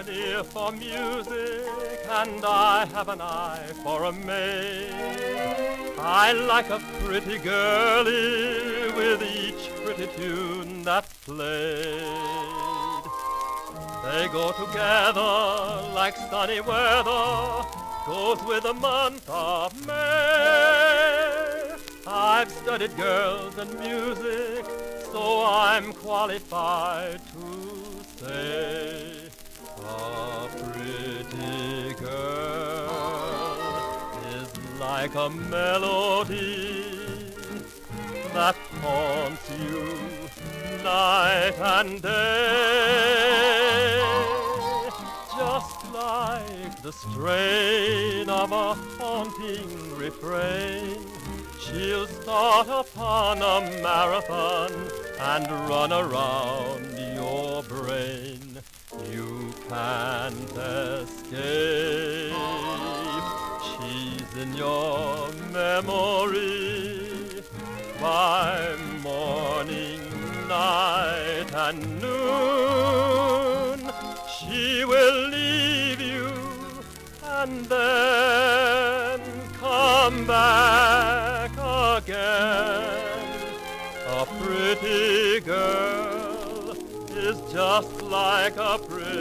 an ear for music, and I have an eye for a maid. I like a pretty girlie with each pretty tune that's played. They go together like sunny weather goes with the month of May. I've studied girls and music, so I'm qualified to say a pretty girl is like a melody that haunts you night and day, just like the strain of a haunting refrain. She'll start upon a marathon and run around your brain. You can't escape. She's in your memory by morning, night, and noon. She will leave you and then come back again. A pretty girl is just like a pretty